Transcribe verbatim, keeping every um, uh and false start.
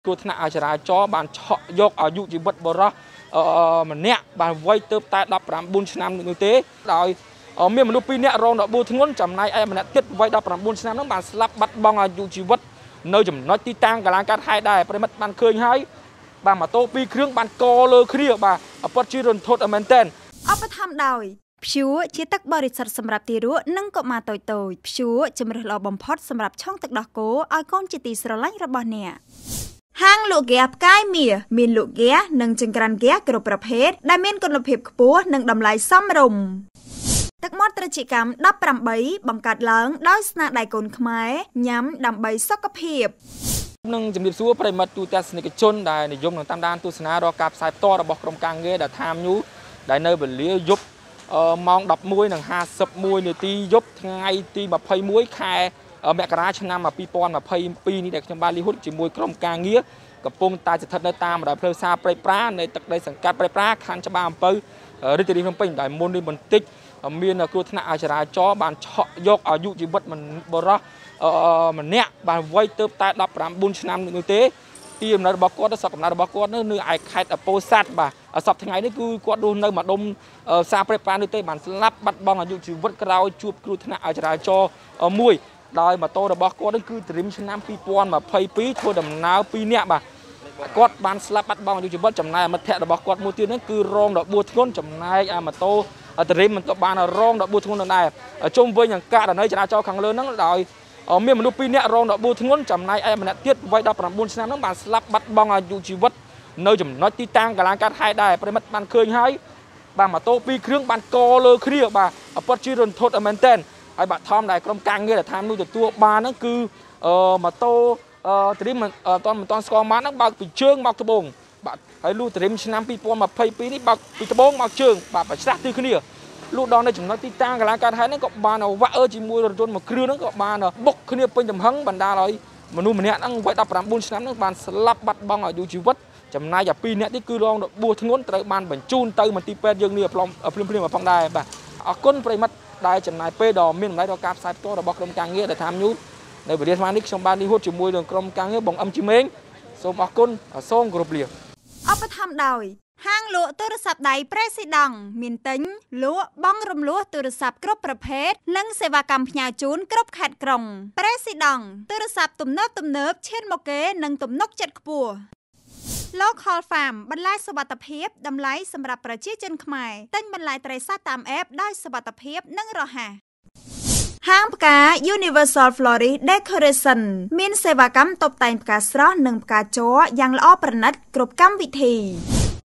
គ្រោះថ្នាក់អចរាចរណ៍បានឆក់យកអាយុជីវិតបុរសម្នាក់បានវ័យទៅតែដប់ប្រាំបួនឆ្នាំនោះទេដោយមានមនុស្សពីរនាក់រងរបួសធ្ងន់ចំណែកឯម្នាក់ទៀតវ័យដប់ប្រាំបួនឆ្នាំនោះបានស្លាប់បាត់បង់អាយុជីវិតនៅចំណុចទីតាំងកន្លែងកើតហេតុដែរប្រិមិត្តបានឃើញហើយបាទម៉ូតូពីរគ្រឿងបានកលើគ្នាបាទពិតជារន្ធត់មែនទែនអបធម្មដោយព្យួរជាទឹកបរិសុទ្ធសម្រាប់ទារកនិងកុមារតូចៗព្យួរជំរើសល្អបំផុតសម្រាប់ឆុងទឹកដោះគោឲ្យកូនជាទីស្រឡាញ់របស់អ្នកហាងលក់ហ្គាសផ្កាយមាសមានលក់ហ្គាសនិងចង្ក្រានហ្គាសគ្រប់ប្រភេទដែលមានគុណភាពខ្ពស់និងតម្លៃសមរម្យទឹកមាត់ត្រចៀកកម្មដប់ប្រាំបីបង្កើតឡើងដោយស្នាដៃកូនខ្មែរញ៉ាំដើម្បីសុខភាពនឹងជំរាបសួរប្រិមិត្តទូទស្សនិកជនដែលនិយមនឹងតាមដានទស្សនារកការផ្សាយផ្ទាល់របស់ក្រុមការងារដែលថាមញូដែលនៅវេលាយប់ម៉ោងដប់មួយនិងហាសិបមួយនាទីយប់ថ្ងៃទីម្ភៃមួយខែមករាឆ្នាំពីរពាន់ម្ភៃពីរនេះដែលខ្ញុំបានលីហ៊ុតជាមួយក្រុមការងារកំពុងតែស្ថិតនៅតាមបណ្ដោយផ្លូវសារព្រៃប្រានៃទឹកដីសង្កាត់ព្រៃប្រាខណ្ឌច្បារអំពៅរាជធានីភ្នំពេញដែលមុននេះបន្តិចមានគ្រោះថ្នាក់អចរាចរណ៍បានឆក់យកអាយុជីវិតបុរសម្នាក់បានវ័យទៅតែដប់ប្រាំបួនឆ្នាំនោះទេទីអំណើតរបស់គាត់ទៅសពកំណើតរបស់គាត់នៅនៅឯខេត្តពោធិ៍សាត់បាទសពថ្ងៃនេះគឺគាត់រស់នៅម្ដុំផ្សារព្រៃប្រានេះទេបានស្លាប់បាត់បង់អាយុជីវិតក្រោយជួបគ្រោះថ្នាក់អចរាចរណ៍មួយដោយម៉ូតូរបស់គាត់នេះគឺត្រៀមឆ្នាំពីរពាន់ម្ភៃពីរធ្វើដំណើរពីរនាក់បាទគាត់បានស្លាប់បាត់បង់អាយុជីវិតចំណែកមិត្តភ័ក្តិរបស់គាត់មួយទៀតនេះគឺរងរបួសធ្ងន់ចំណែកអាម៉ូតូត្រៀមមិនក៏បានរងរបួសធ្ងន់នឹងដែរជុំវិញនឹងករណីចរាចរណ៍ខាងលើហ្នឹងដោយមានមនុស្សពីរនាក់រងរបួសធ្ងន់ចំណែកឯម្នាក់ទៀតវ័យដប់ប្រាំបួនឆ្នាំហ្នឹងបានស្លាប់បាត់បង់អាយុជីវិតនៅចំណុចទីតាំងកន្លែងកើតហេតុដែរប្រិមិត្តបានឃើញហើយបាទម៉ូតូពីរគ្រឿងបានកលើគ្នាបាទពិតជារន្ធត់មែនទែនហើយបាទថមដែលក្រុមការងារដែលថានោះទទួលបានហ្នឹងគឺម៉ូតូត្រៀមមិនតាន់មិនតាន់ស្គាល់បានហ្នឹងបើកពីជើងមកត្បូងបាទហើយលុះត្រៀមឆ្នាំពីរពាន់ម្ភៃពីរនេះបើកពីត្បូងមកជើងបាទប្រឆាស់ទិសគ្នាលុះដល់នៅចំណុចទីតាំងកន្លែងកើតហេតុហ្នឹងក៏បានវាក់អើជាមួយរថយន្តមួយគ្រឿងហ្នឹងក៏បានបុកគ្នាពេញទំហឹងបណ្ដាលឲ្យមនុស្សម្នាក់ហ្នឹងវ័យដប់ប្រាំបួនឆ្នាំហ្នឹងបានស្លាប់បាត់បង់អាយុជីវិតចំណែកអាពីរនាក់នេះគឺរងរបួសធ្ងន់ត្រូវបានបញ្ជូនទៅមន្ទីរពេទ្យយើងនេះភ្លាមភ្លាមភ្លាមផងដែរបាទអរគុណប្រិមិត្តដែលចំណាយពេលដ៏មានតម្លៃដល់ការផ្សាយផ្ទាល់របស់ក្រុមការងារដែលថាមញូនៅវិទ្យាស្មារតីនេះខ្ញុំបានលីហ៊ុតជាមួយនឹងក្រុមការងារបងអឹមជីមេងសូមអរគុណសូមគោរពលាអបធម្មដោយហាងលក់ទូរស័ព្ទដៃប្រេស៊ីដង់មានទិញលក់បង់រំលោះទូរស័ព្ទគ្រប់ប្រភេទនិងសេវាកម្មផ្ញើជូនគ្រប់ខេត្តក្រុងប្រេស៊ីដង់ទូរស័ព្ទទំនើបទំនើបឈានមកគេនិងទំនុកចិត្តខ្ពស់Local Farm បន្លែសុវត្ថិភាពតម្លៃសម្រាប់ប្រជាជនខ្មែរទិញបន្លែត្រីសាច់តាម App ដោយសុវត្ថិភាពនិងរហ័សហាងផ្កា Universal Florist Decoration មានសេវាកម្មតុបតែងផ្កាស្រស់និងផ្កាជ័រយ៉ាងល្អប្រណិតគ្រប់កម្មវិធី